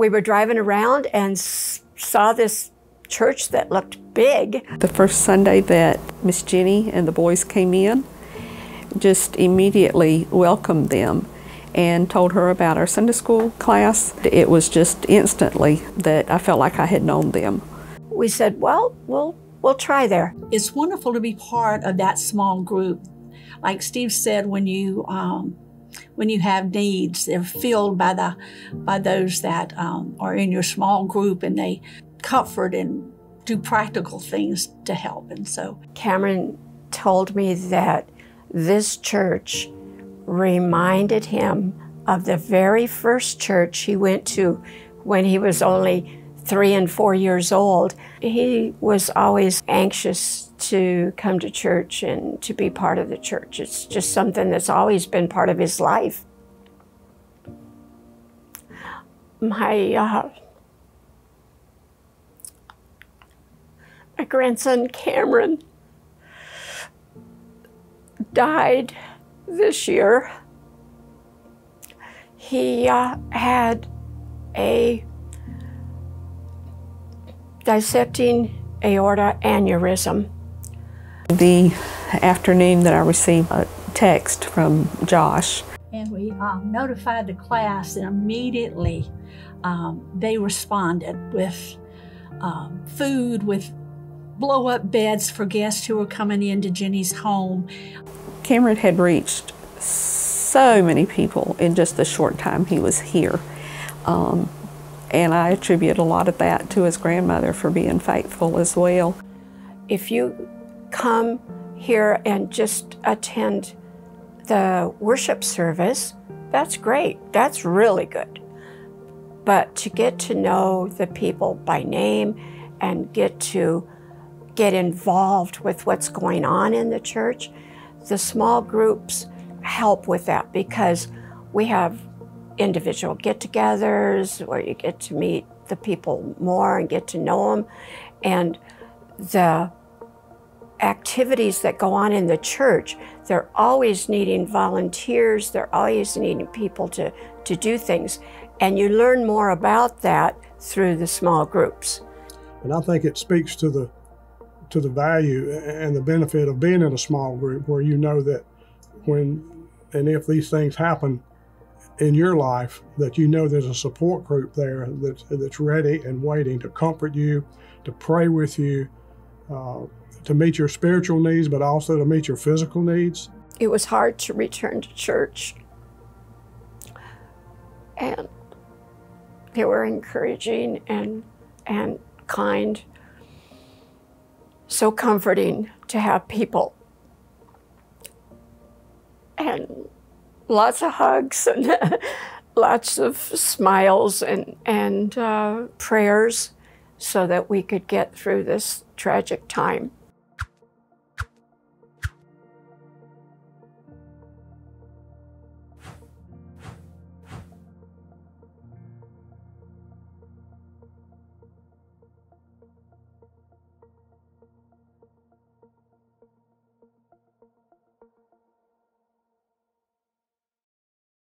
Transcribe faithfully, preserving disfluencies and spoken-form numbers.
we were driving around and s saw this church that looked big. The first Sunday that Miss Jenny and the boys came in, just immediately welcomed them and told her about our Sunday school class. It was just instantly that I felt like I had known them. We said, well, we'll, we'll try there. It's wonderful to be part of that small group. Like Steve said, when you um, when you have needs, they're filled by the by those that um, are in your small group, and they comfort and do practical things to help. And so Cameron told me that this church reminded him of the very first church he went to when he was only three and four years old. He was always anxious to come to church and to be part of the church. It's just something that's always been part of his life. My, uh, my grandson Cameron died this year. He uh, had a dissecting aorta aneurysm. The afternoon that I received a text from Josh. And we um, notified the class, and immediately um, they responded with um, food, with blow-up beds for guests who were coming into Jenny's home. Cameron had reached so many people in just the short time he was here. Um, and I attribute a lot of that to his grandmother for being faithful as well. If you come here and just attend the worship service, that's great. That's really good. But to get to know the people by name and get to get involved with what's going on in the church, the small groups help with that, because we have individual get-togethers where you get to meet the people more and get to know them. And the activities that go on in the church, they're always needing volunteers, they're always needing people to, to do things. And you learn more about that through the small groups. And I think it speaks to the to the value and the benefit of being in a small group, where you know that when and if these things happen in your life, that you know there's a support group there that's, that's ready and waiting to comfort you, to pray with you, uh, to meet your spiritual needs, but also to meet your physical needs. It was hard to return to church, and they were encouraging and, and kind. So comforting to have people, and lots of hugs and lots of smiles and, and uh, prayers so that we could get through this tragic time.